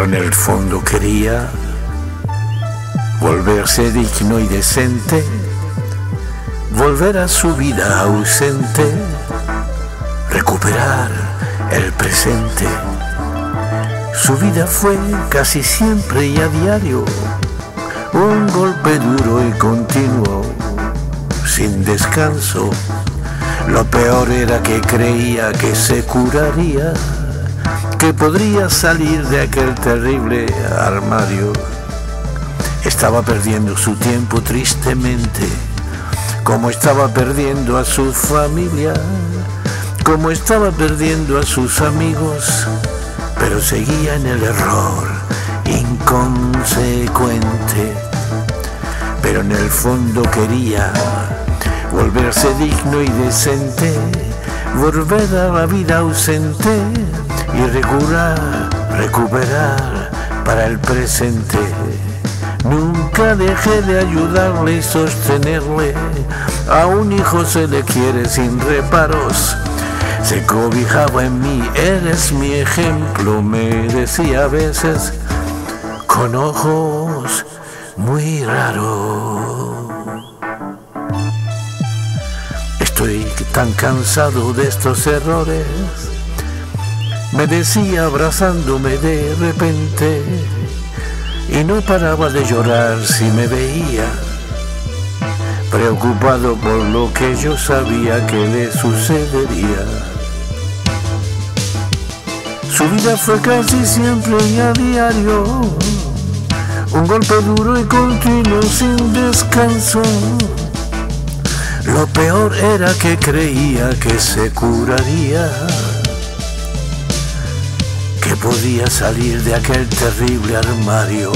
pero en el fondo quería volverse digno y decente, volver a su vida ausente, recuperar el presente. Su vida fue casi siempre y a diario un golpe duro y continuo, sin descanso. Lo peor era que creía que se curaría, que podría salir de aquel terrible armario. Estaba perdiendo su tiempo tristemente, como estaba perdiendo a su familia, como estaba perdiendo a sus amigos, pero seguía en el error inconsecuente. Pero en el fondo quería volverse digno y decente, volver a la vida ausente y recuperar para el presente. Nunca dejé de ayudarle y sostenerle, a un hijo se le quiere sin reparos. Se cobijaba en mí, eres mi ejemplo, me decía a veces con ojos muy raros. Estoy tan cansado de estos errores, me decía abrazándome de repente, y no paraba de llorar si me veía, preocupado por lo que yo sabía que le sucedería. Su vida fue casi siempre y a diario un golpe duro y continuo sin descanso. Lo peor era que creía que se curaría, que podía salir de aquel terrible armario.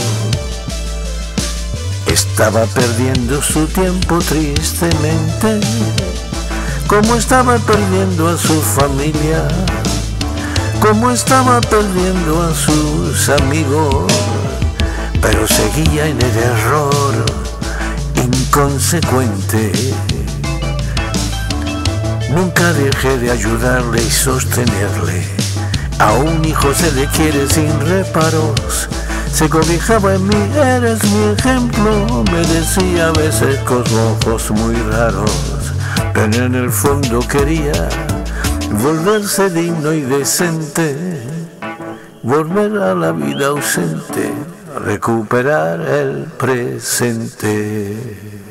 Estaba perdiendo su tiempo tristemente, como estaba perdiendo a su familia, como estaba perdiendo a sus amigos, pero seguía en el error inconsecuente. Nunca dejé de ayudarle y sostenerle, a un hijo se le quiere sin reparos. Se cobijaba en mí, eres mi ejemplo, me decía a veces con ojos muy raros. Pero en el fondo quería volverse digno y decente, volver a la vida ausente, recuperar el presente.